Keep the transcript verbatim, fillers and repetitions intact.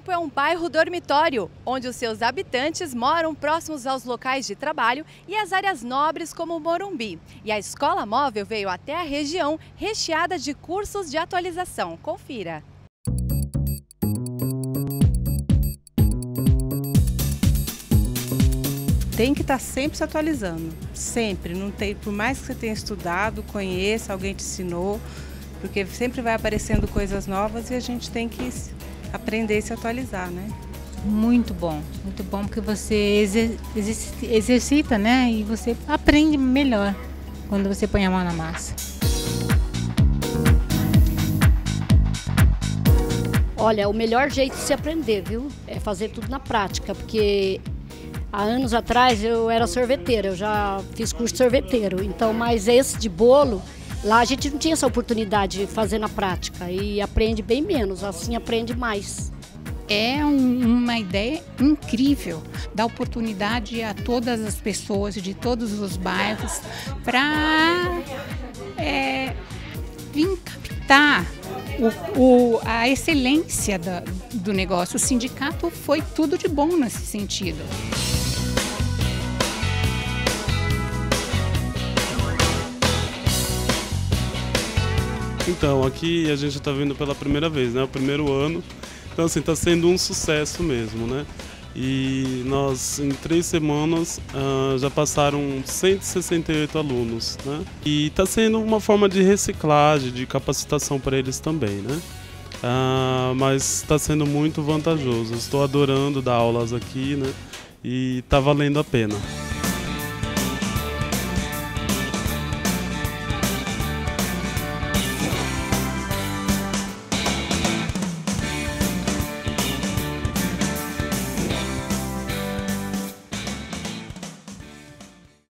Tempo é um bairro dormitório, onde os seus habitantes moram próximos aos locais de trabalho e às áreas nobres como o Morumbi. E a escola móvel veio até a região recheada de cursos de atualização. Confira! Tem que estar sempre se atualizando, sempre. Não tem, por mais que você tenha estudado, conheça, alguém te ensinou, porque sempre vai aparecendo coisas novas e a gente tem que aprender e se atualizar, né? Muito bom, muito bom, porque você exer exercita, né? E você aprende melhor quando você põe a mão na massa. Olha, o melhor jeito de se aprender, viu? É fazer tudo na prática, porque há anos atrás eu era sorveteira, eu já fiz curso de sorveteiro, então, mas esse de bolo, lá a gente não tinha essa oportunidade de fazer na prática e aprende bem menos, assim aprende mais. É um, uma ideia incrível, dá oportunidade a todas as pessoas de todos os bairros para é, vir captar o, o, a excelência da, do negócio. O sindicato foi tudo de bom nesse sentido. Então, aqui a gente está vindo pela primeira vez, né? O primeiro ano. Então, assim, está sendo um sucesso mesmo, né? E nós, em três semanas, uh, já passaram cento e sessenta e oito alunos, né? E está sendo uma forma de reciclagem, de capacitação para eles também, né? Uh, mas está sendo muito vantajoso. Estou adorando dar aulas aqui, né? E está valendo a pena.